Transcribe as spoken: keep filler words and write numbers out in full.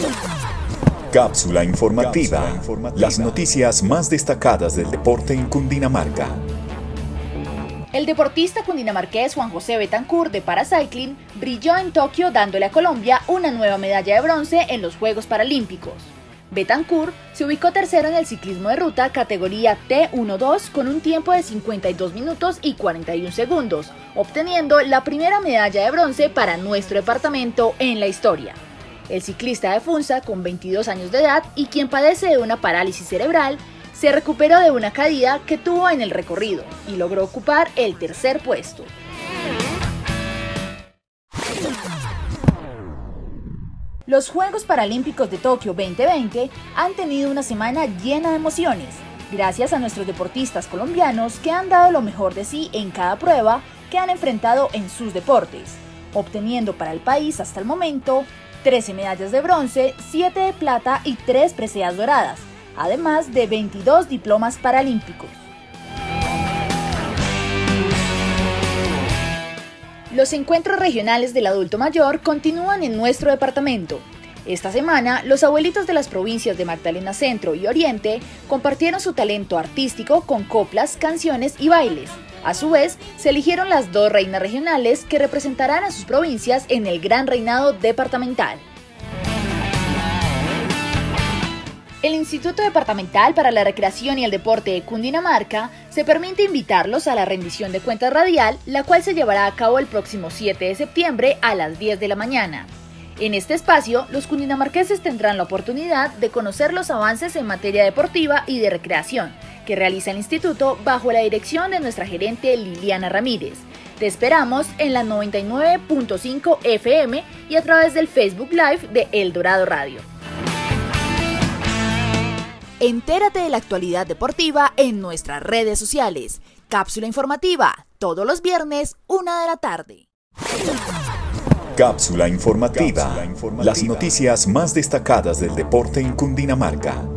Cápsula informativa. Las noticias más destacadas del deporte en Cundinamarca. El deportista cundinamarqués Juan José Betancourt de Paracycling brilló en Tokio dándole a Colombia una nueva medalla de bronce en los Juegos Paralímpicos. Betancourt se ubicó tercero en el ciclismo de ruta categoría T doce con un tiempo de cincuenta y dos minutos y cuarenta y un segundos, obteniendo la primera medalla de bronce para nuestro departamento en la historia. El ciclista de Funza, con veintidós años de edad y quien padece de una parálisis cerebral, se recuperó de una caída que tuvo en el recorrido y logró ocupar el tercer puesto. Los Juegos Paralímpicos de Tokio veinte veinte han tenido una semana llena de emociones, gracias a nuestros deportistas colombianos que han dado lo mejor de sí en cada prueba que han enfrentado en sus deportes, obteniendo para el país hasta el momento trece medallas de bronce, siete de plata y tres preseas doradas, además de veintidós diplomas paralímpicos. Los encuentros regionales del adulto mayor continúan en nuestro departamento. Esta semana, los abuelitos de las provincias de Magdalena Centro y Oriente compartieron su talento artístico con coplas, canciones y bailes. A su vez, se eligieron las dos reinas regionales que representarán a sus provincias en el Gran Reinado Departamental. El Instituto Departamental para la Recreación y el Deporte de Cundinamarca se permite invitarlos a la rendición de cuentas radial, la cual se llevará a cabo el próximo siete de septiembre a las diez de la mañana. En este espacio, los cundinamarqueses tendrán la oportunidad de conocer los avances en materia deportiva y de recreación que realiza el instituto bajo la dirección de nuestra gerente Liliana Ramírez. Te esperamos en la noventa y nueve punto cinco F M y a través del Facebook Live de El Dorado Radio. Entérate de la actualidad deportiva en nuestras redes sociales. Cápsula informativa, todos los viernes, una de la tarde. Cápsula informativa. Las noticias más destacadas del deporte en Cundinamarca.